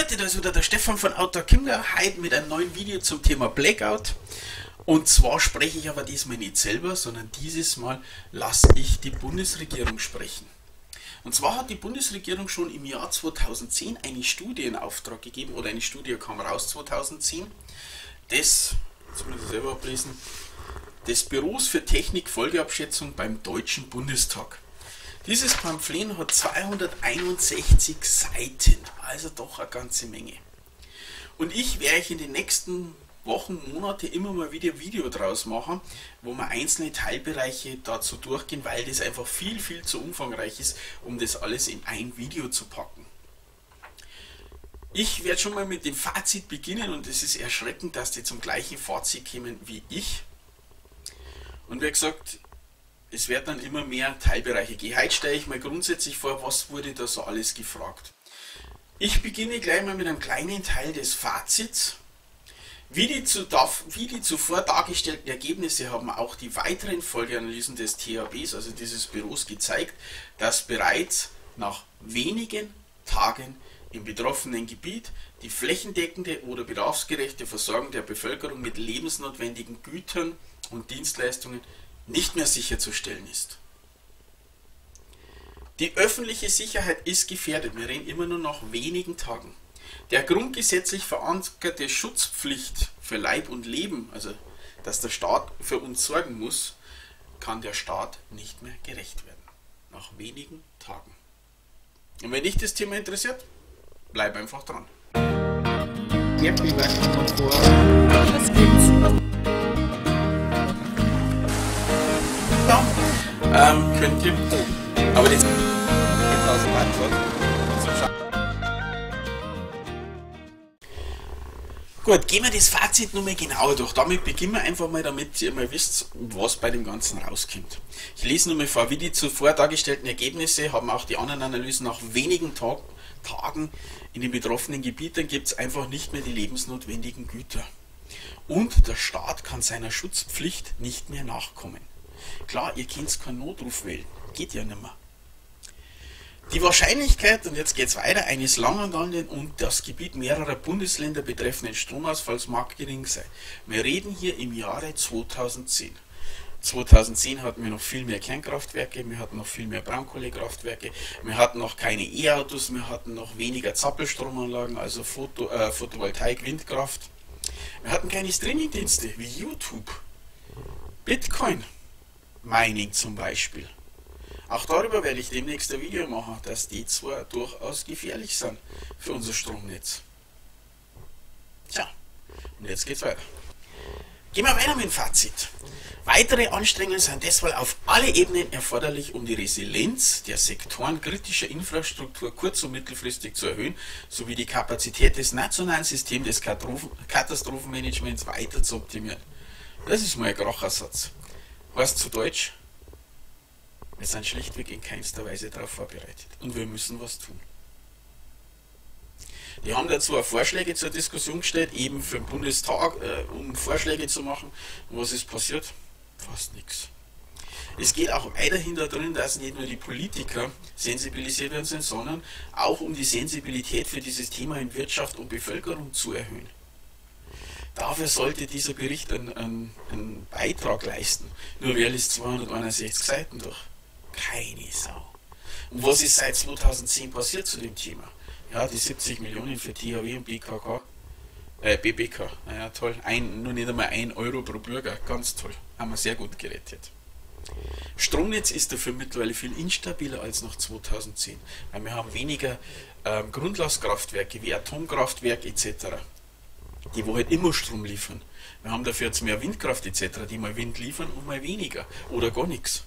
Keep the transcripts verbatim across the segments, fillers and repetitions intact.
Leute, da ist wieder der Stefan von Outdoor Kimler, heute mit einem neuen Video zum Thema Blackout. Und zwar spreche ich aber diesmal nicht selber, sondern dieses Mal lasse ich die Bundesregierung sprechen. Und zwar hat die Bundesregierung schon im Jahr zweitausendzehn eine Studie in Auftrag gegeben, oder eine Studie kam raus zweitausendzehn, des, jetzt muss ich selber ablesen, des Büros für Technik-Folgeabschätzung beim Deutschen Bundestag. Dieses Pamphlet hat zweihunderteinundsechzig Seiten, also doch eine ganze Menge. Und ich werde in den nächsten Wochen, Monate immer mal wieder ein Video draus machen, wo wir einzelne Teilbereiche dazu durchgehen, weil das einfach viel, viel zu umfangreich ist, um das alles in ein Video zu packen. Ich werde schon mal mit dem Fazit beginnen und es ist erschreckend, dass die zum gleichen Fazit kommen wie ich. Und wie gesagt, es wird dann immer mehr Teilbereiche gehen. Heute stelle ich mal grundsätzlich vor, was wurde da so alles gefragt. Ich beginne gleich mal mit einem kleinen Teil des Fazits. Wie die, zu, wie die zuvor dargestellten Ergebnisse haben auch die weiteren Folgeanalysen des T H Bs, also dieses Büros, gezeigt, dass bereits nach wenigen Tagen im betroffenen Gebiet die flächendeckende oder bedarfsgerechte Versorgung der Bevölkerung mit lebensnotwendigen Gütern und Dienstleistungen nicht mehr sicherzustellen ist. Die öffentliche Sicherheit ist gefährdet. Wir reden immer nur nach wenigen Tagen. Der grundgesetzlich verankerte Schutzpflicht für Leib und Leben, also dass der Staat für uns sorgen muss, kann der Staat nicht mehr gerecht werden. Nach wenigen Tagen. Und wenn dich das Thema interessiert, bleib einfach dran. Sehr viel Komfort. Was gibt's? Ja, ähm, könnt ihr. Aber das aus dem Antwort. Gut, gehen wir das Fazit nochmal genauer durch. Damit beginnen wir einfach mal, damit ihr mal wisst, was bei dem Ganzen rauskommt. Ich lese nochmal vor, wie die zuvor dargestellten Ergebnisse haben auch die anderen Analysen nach wenigen Tag, Tagen in den betroffenen Gebieten gibt es einfach nicht mehr die lebensnotwendigen Güter. Und der Staat kann seiner Schutzpflicht nicht mehr nachkommen. Klar, ihr könnt keinen Notruf wählen, geht ja nicht mehr. Die Wahrscheinlichkeit, und jetzt geht es weiter, eines langanhaltenden und das Gebiet mehrerer Bundesländer betreffenden Stromausfalls mag gering sein. Wir reden hier im Jahre zweitausendzehn. zweitausendzehn hatten wir noch viel mehr Kernkraftwerke, wir hatten noch viel mehr Braunkohlekraftwerke, wir hatten noch keine E-Autos, wir hatten noch weniger Zappelstromanlagen, also Foto, äh, Photovoltaik, Windkraft. Wir hatten keine Streamingdienste wie YouTube, Bitcoin, Mining zum Beispiel. Auch darüber werde ich demnächst ein Video machen, dass die zwar durchaus gefährlich sind für unser Stromnetz. Tja, und jetzt geht's weiter. Gehen wir weiter mit dem Fazit. Weitere Anstrengungen sind deshalb auf alle Ebenen erforderlich, um die Resilienz der Sektoren kritischer Infrastruktur kurz- und mittelfristig zu erhöhen, sowie die Kapazität des nationalen Systems des Katastrophenmanagements weiter zu optimieren. Das ist mal ein Krachersatz. Heißt zu Deutsch, wir sind schlichtweg in keinster Weise darauf vorbereitet und wir müssen was tun. Die haben dazu auch Vorschläge zur Diskussion gestellt, eben für den Bundestag, äh, um Vorschläge zu machen. Und was ist passiert? Fast nichts. Es geht auch weiterhin darin, dass nicht nur die Politiker sensibilisiert werden sind, sondern auch um die Sensibilität für dieses Thema in Wirtschaft und Bevölkerung zu erhöhen. Dafür sollte dieser Bericht einen, einen, einen Beitrag leisten. Nur wer liest zweihunderteinundsechzig Seiten durch? Keine Sau. Und was ist seit zweitausendzehn passiert zu dem Thema? Ja, die siebzig Millionen für T H W und B K K, äh, B B K, naja toll, ein, nur nicht einmal ein Euro pro Bürger, ganz toll, haben wir sehr gut gerettet. Stromnetz ist dafür mittlerweile viel instabiler als noch zweitausendzehn, weil wir haben weniger ähm, Grundlastkraftwerke wie Atomkraftwerk et cetera, die wo halt immer Strom liefern. Wir haben dafür jetzt mehr Windkraft et cetera, die mal Wind liefern und mal weniger oder gar nichts.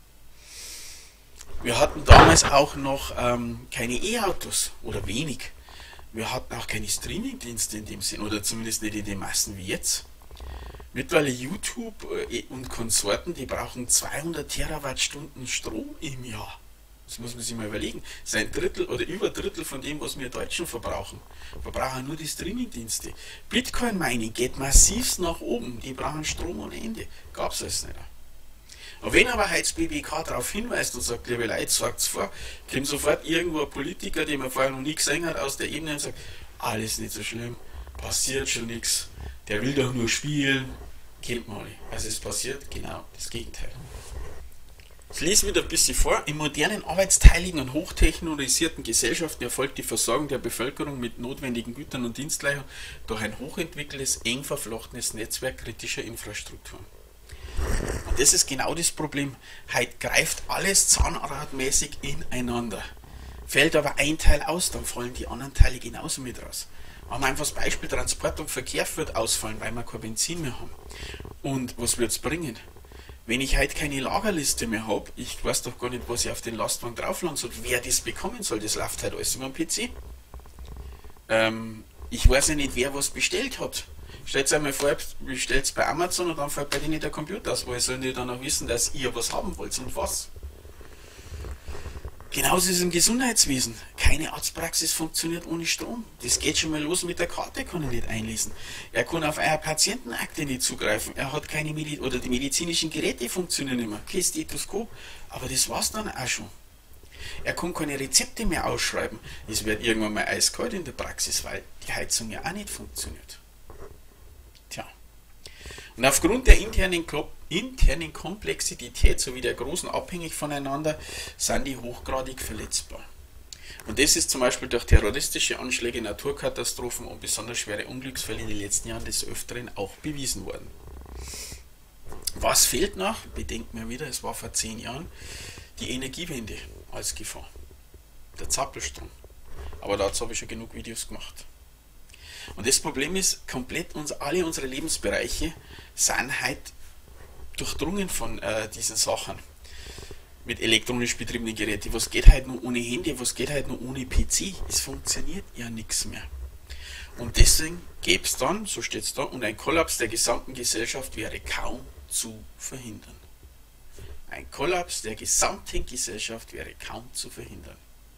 Wir hatten damals auch noch ähm, keine E-Autos oder wenig. Wir hatten auch keine Streamingdienste in dem Sinn oder zumindest nicht in den Massen wie jetzt. Mittlerweile YouTube äh, und Konsorten, die brauchen zweihundert Terawattstunden Strom im Jahr. Das muss man sich mal überlegen. Das ist ein Drittel oder über ein Drittel von dem, was wir Deutschen verbrauchen. Wir brauchen nur die Streamingdienste. Bitcoin Mining geht massiv nach oben. Die brauchen Strom ohne Ende. Gab es alles nicht. Und wenn aber heute das B B K darauf hinweist und sagt, liebe Leute, sagt's vor, kommt sofort irgendwo ein Politiker, den man vorher noch nie gesehen hat, aus der Ebene und sagt, alles nicht so schlimm, passiert schon nichts, der will doch nur spielen, kennt man alle. Also es passiert genau das Gegenteil. Ich lese wieder ein bisschen vor. In modernen, arbeitsteiligen und hochtechnologisierten Gesellschaften erfolgt die Versorgung der Bevölkerung mit notwendigen Gütern und Dienstleistungen durch ein hochentwickeltes, eng verflochtenes Netzwerk kritischer Infrastrukturen. Und das ist genau das Problem. Heute greift alles zahnradmäßig ineinander. Fällt aber ein Teil aus, dann fallen die anderen Teile genauso mit raus. Haben wir einfach das Beispiel, Transport und Verkehr wird ausfallen, weil wir kein Benzin mehr haben. Und was wird es bringen? Wenn ich heute keine Lagerliste mehr habe, ich weiß doch gar nicht, was ich auf den Lastwagen draufladen soll, wer das bekommen soll, das läuft halt alles über den P C. Ähm, ich weiß ja nicht, wer was bestellt hat. Stellt euch einmal vor, bestellt es bei Amazon und dann fällt bei denen der Computer aus, weil sollen die dann auch wissen, dass ihr was haben wollt und was. Genauso ist es im Gesundheitswesen. Keine Arztpraxis funktioniert ohne Strom. Das geht schon mal los mit der Karte, kann er nicht einlesen. Er kann auf eure Patientenakte nicht zugreifen. Er hat keine Medi oder die medizinischen Geräte funktionieren nicht mehr. Kein Stethoskop. Aber das war's dann auch schon. Er kann keine Rezepte mehr ausschreiben. Es wird irgendwann mal eiskalt in der Praxis, weil die Heizung ja auch nicht funktioniert. Tja. Und aufgrund der internen, internen Komplexität sowie der großen Abhängigkeit voneinander sind die hochgradig verletzbar. Und das ist zum Beispiel durch terroristische Anschläge, Naturkatastrophen und besonders schwere Unglücksfälle in den letzten Jahren des Öfteren auch bewiesen worden. Was fehlt noch? Bedenkt mir wieder, es war vor zehn Jahren, die Energiewende als Gefahr. Der Zappelstrom. Aber dazu habe ich schon genug Videos gemacht. Und das Problem ist, komplett uns, alle unsere Lebensbereiche sind halt durchdrungen von äh, diesen Sachen. Mit elektronisch betriebenen Geräten. Was geht halt nur ohne Handy, was geht halt nur ohne P C? Es funktioniert ja nichts mehr. Und deswegen gäbe es dann, so steht es da, und ein Kollaps der gesamten Gesellschaft wäre kaum zu verhindern. Ein Kollaps der gesamten Gesellschaft wäre kaum zu verhindern.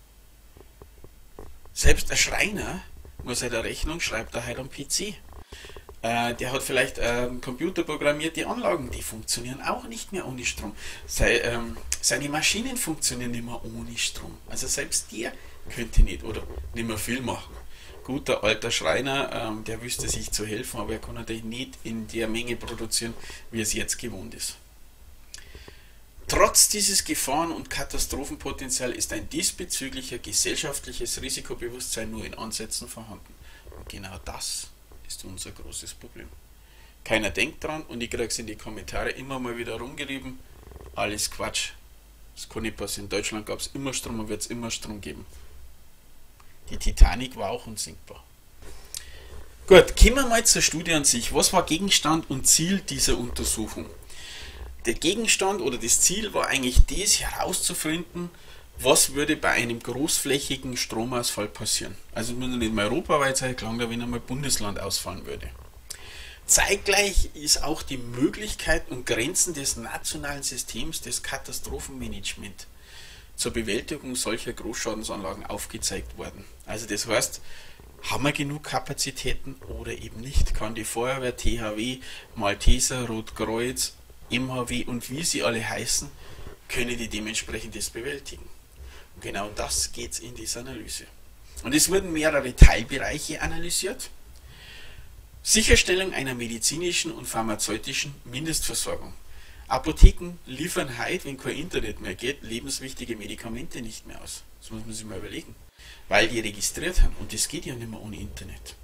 Selbst der Schreiner muss halt eine Rechnung, schreibt er halt am P C. Äh, der hat vielleicht äh, computerprogrammierte Anlagen, die funktionieren auch nicht mehr ohne Strom. Sei, ähm, seine Maschinen funktionieren nicht mehr ohne Strom. Also selbst der könnte nicht oder nicht mehr viel machen. Guter alter Schreiner, ähm, der wüsste sich zu helfen, aber er kann natürlich nicht in der Menge produzieren, wie es jetzt gewohnt ist. Trotz dieses Gefahren- und Katastrophenpotenzial ist ein diesbezüglicher gesellschaftliches Risikobewusstsein nur in Ansätzen vorhanden. Und genau das ist unser großes Problem. Keiner denkt dran und ich kriege es in die Kommentare immer mal wieder rumgerieben. Alles Quatsch. Das kann nicht passieren. In Deutschland gab es immer Strom und wird es immer Strom geben. Die Titanic war auch unsinkbar. Gut, kommen wir mal zur Studie an sich. Was war Gegenstand und Ziel dieser Untersuchung? Der Gegenstand oder das Ziel war eigentlich das, herauszufinden, was würde bei einem großflächigen Stromausfall passieren. Also es muss nicht mal europaweit sein, klang da, wenn einmal Bundesland ausfallen würde. Zeitgleich ist auch die Möglichkeit und Grenzen des nationalen Systems des Katastrophenmanagements zur Bewältigung solcher Großschadensanlagen aufgezeigt worden. Also das heißt, haben wir genug Kapazitäten oder eben nicht? Kann die Feuerwehr, T H W, Malteser, Rotkreuz, M H W und wie sie alle heißen, können die dementsprechend das bewältigen. Und genau das geht es in dieser Analyse. Und es wurden mehrere Teilbereiche analysiert. Sicherstellung einer medizinischen und pharmazeutischen Mindestversorgung. Apotheken liefern heute, wenn kein Internet mehr geht, lebenswichtige Medikamente nicht mehr aus. Das muss man sich mal überlegen. Weil die registriert haben und das geht ja nicht mehr ohne Internet.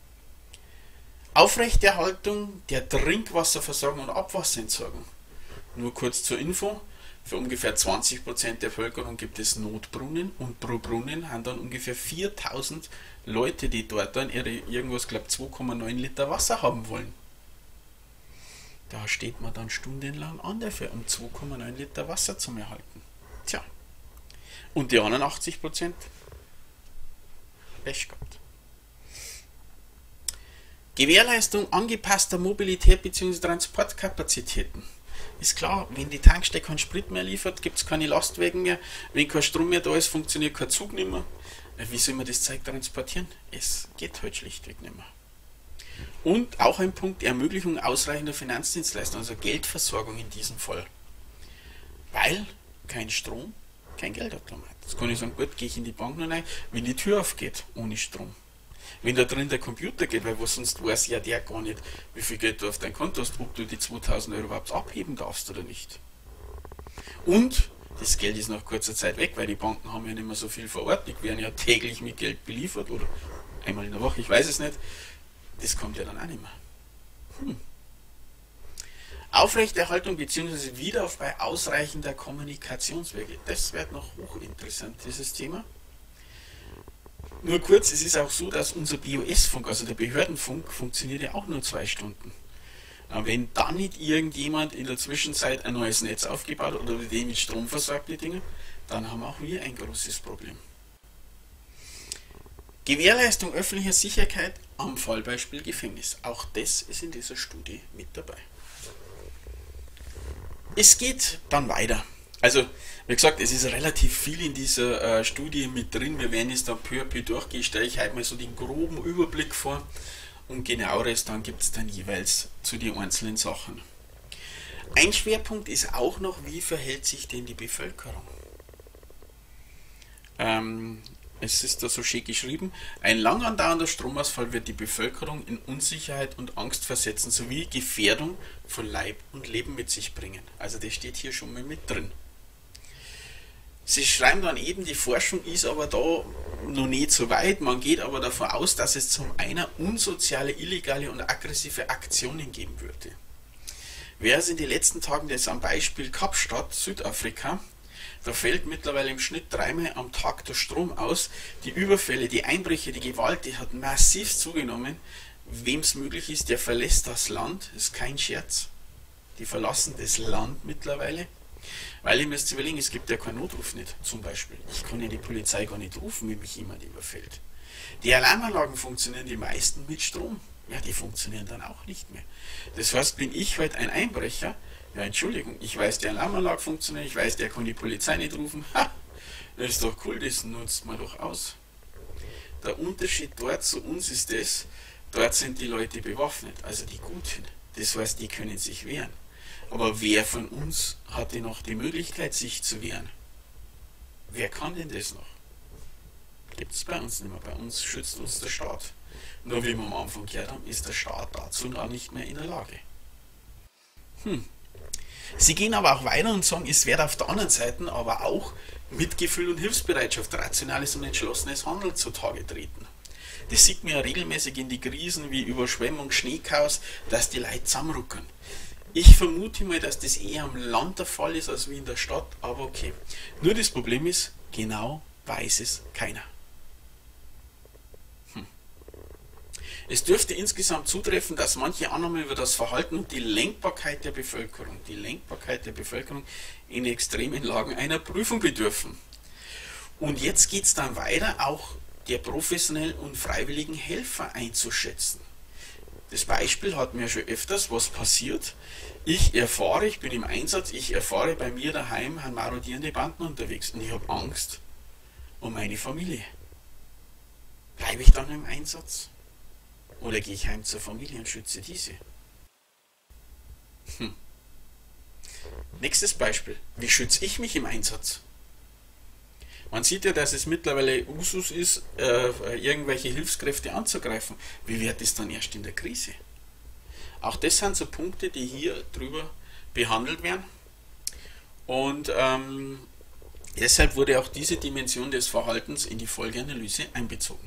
Aufrechterhaltung der Trinkwasserversorgung und Abwasserentsorgung. Nur kurz zur Info, für ungefähr zwanzig Prozent der Bevölkerung gibt es Notbrunnen und pro Brunnen haben dann ungefähr viertausend Leute, die dort dann ihre irgendwas, glaube zwei Komma neun Liter Wasser haben wollen. Da steht man dann stundenlang an dafür, um zwei Komma neun Liter Wasser zu erhalten. Tja, und die anderen achtzig Prozent Pech gehabt. Gewährleistung angepasster Mobilität bzw. Transportkapazitäten. Ist klar, wenn die Tankstelle keinen Sprit mehr liefert, gibt es keine Lastwagen mehr. Wenn kein Strom mehr da ist, funktioniert kein Zug nicht mehr. Wie soll man das Zeug transportieren? Es geht halt schlichtweg nicht mehr. Und auch ein Punkt, Ermöglichung ausreichender Finanzdienstleistungen, also Geldversorgung in diesem Fall. Weil kein Strom, kein Geldautomat. Jetzt kann ich sagen, gut, gehe ich in die Bank noch rein, wenn die Tür aufgeht, ohne Strom. Wenn da drin der Computer geht, weil was sonst weiß ja der gar nicht, wie viel Geld du auf dein Konto hast, ob du die zweitausend Euro überhaupt abheben darfst oder nicht. Und das Geld ist nach kurzer Zeit weg, weil die Banken haben ja nicht mehr so viel vor Ort, die werden ja täglich mit Geld beliefert oder einmal in der Woche, ich weiß es nicht. Das kommt ja dann auch nicht mehr. Hm. Aufrechterhaltung bzw. Wiederaufbau ausreichender Kommunikationswege. Das wird noch hochinteressant, dieses Thema. Nur kurz, es ist auch so, dass unser B O S-Funk, also der Behördenfunk, funktioniert ja auch nur zwei Stunden. Wenn dann nicht irgendjemand in der Zwischenzeit ein neues Netz aufgebaut oder den mit Strom versorgt, die Dinge, dann haben auch wir ein großes Problem. Gewährleistung öffentlicher Sicherheit am Fallbeispiel Gefängnis. Auch das ist in dieser Studie mit dabei. Es geht dann weiter. Also, wie gesagt, es ist relativ viel in dieser äh, Studie mit drin. Wir werden es dann peu à peu durchgehen. Stelle ich heute mal so den groben Überblick vor und genaueres dann gibt es dann jeweils zu den einzelnen Sachen. Ein Schwerpunkt ist auch noch, wie verhält sich denn die Bevölkerung? Ähm, es ist da so schön geschrieben, ein lang andauernder Stromausfall wird die Bevölkerung in Unsicherheit und Angst versetzen, sowie Gefährdung von Leib und Leben mit sich bringen. Also das steht hier schon mal mit drin. Sie schreiben dann eben, die Forschung ist aber da noch nicht so weit. Man geht aber davon aus, dass es zum einen unsoziale, illegale und aggressive Aktionen geben würde. Wer es in den letzten Tagen das am Beispiel Kapstadt, Südafrika, da fällt mittlerweile im Schnitt dreimal am Tag der Strom aus. Die Überfälle, die Einbrüche, die Gewalt, die hat massiv zugenommen. Wem es möglich ist, der verlässt das Land. Das ist kein Scherz. Die verlassen das Land mittlerweile. Weil ihr müsst überlegen, es gibt ja keinen Notruf nicht, zum Beispiel. Ich kann ja die Polizei gar nicht rufen, wenn mich jemand überfällt. Die Alarmanlagen funktionieren die meisten mit Strom. Ja, die funktionieren dann auch nicht mehr. Das heißt, bin ich heute ein Einbrecher, ja, Entschuldigung, ich weiß, die Alarmanlage funktioniert, ich weiß, der kann die Polizei nicht rufen. Ha, das ist doch cool, das nutzt man doch aus. Der Unterschied dort zu uns ist das, dort sind die Leute bewaffnet, also die Guten. Das heißt, die können sich wehren. Aber wer von uns hatte noch die Möglichkeit, sich zu wehren? Wer kann denn das noch? Gibt es bei uns nicht mehr. Bei uns schützt uns der Staat. Nur wie wir am Anfang gehört haben, ist der Staat dazu noch nicht mehr in der Lage. Hm. Sie gehen aber auch weiter und sagen, es wird auf der anderen Seite aber auch Mitgefühl und Hilfsbereitschaft, rationales und entschlossenes Handeln zutage treten. Das sieht man ja regelmäßig in die Krisen wie Überschwemmung, Schneechaos, dass die Leute zusammenrücken. Ich vermute mal, dass das eher am Land der Fall ist als wie in der Stadt, aber okay. Nur das Problem ist, genau weiß es keiner. Hm. Es dürfte insgesamt zutreffen, dass manche Annahmen über das Verhalten und die Lenkbarkeit der Bevölkerung, die Lenkbarkeit der Bevölkerung in extremen Lagen einer Prüfung bedürfen. Und jetzt geht es dann weiter, auch der professionellen und freiwilligen Helfer einzuschätzen. Das Beispiel hatten wir schon öfters, was passiert. Ich erfahre, ich bin im Einsatz, ich erfahre, bei mir daheim sind marodierende Banden unterwegs und ich habe Angst um meine Familie. Bleibe ich dann im Einsatz? Oder gehe ich heim zur Familie und schütze diese? Hm. Nächstes Beispiel. Wie schütze ich mich im Einsatz? Man sieht ja, dass es mittlerweile Usus ist, äh, irgendwelche Hilfskräfte anzugreifen. Wie wird es dann erst in der Krise? Auch das sind so Punkte, die hier drüber behandelt werden. Und ähm, deshalb wurde auch diese Dimension des Verhaltens in die Folgeanalyse einbezogen.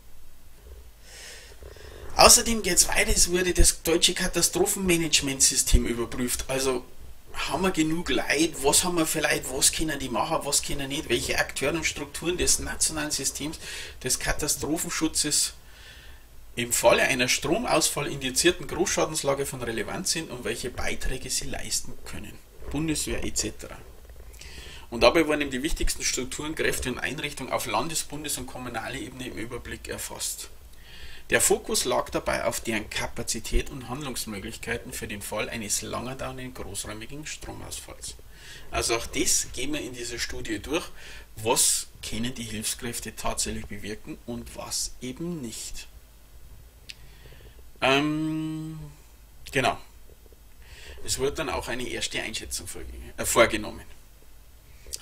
Außerdem geht es weiter, es wurde das deutsche Katastrophenmanagementsystem überprüft. Also haben wir genug Leid, was haben wir für Leid, was können die machen, was können nicht, welche Akteure und Strukturen des nationalen Systems des Katastrophenschutzes im Falle einer stromausfallindizierten Großschadenslage von Relevanz sind und welche Beiträge sie leisten können, Bundeswehr et cetera. Und dabei wurden eben die wichtigsten Strukturen, Kräfte und Einrichtungen auf Landes-, Bundes- und kommunaler Ebene im Überblick erfasst. Der Fokus lag dabei auf deren Kapazität und Handlungsmöglichkeiten für den Fall eines lang andauernden großräumigen Stromausfalls. Also auch das gehen wir in dieser Studie durch, was können die Hilfskräfte tatsächlich bewirken und was eben nicht. Ähm, genau. Es wurde dann auch eine erste Einschätzung vorgenommen.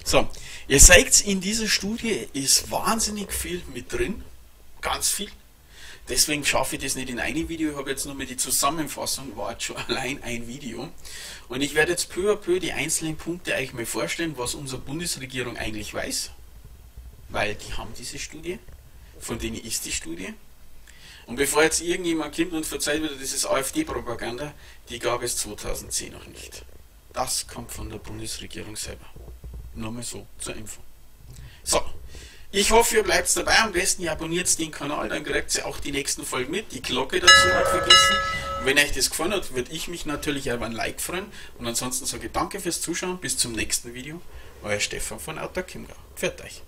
So, ihr seht, in dieser Studie ist wahnsinnig viel mit drin, ganz viel. Deswegen schaffe ich das nicht in einem Video, ich habe jetzt nur mal die Zusammenfassung, war jetzt schon allein ein Video. Und ich werde jetzt peu à peu die einzelnen Punkte euch mal vorstellen, was unsere Bundesregierung eigentlich weiß. Weil die haben diese Studie, von denen ist die Studie. Und bevor jetzt irgendjemand kommt und verzeiht wieder, das ist AfD-Propaganda, die gab es zweitausendzehn noch nicht. Das kommt von der Bundesregierung selber. Nur mal so zur Info. So. Ich hoffe, ihr bleibt dabei. Am besten ihr abonniert den Kanal, dann kriegt ihr auch die nächsten Folgen mit. Die Glocke dazu nicht vergessen. Und wenn euch das gefallen hat, würde ich mich natürlich über ein Like freuen. Und ansonsten sage ich danke fürs Zuschauen. Bis zum nächsten Video. Euer Stefan von Auto Chiemgau. Pfiat euch.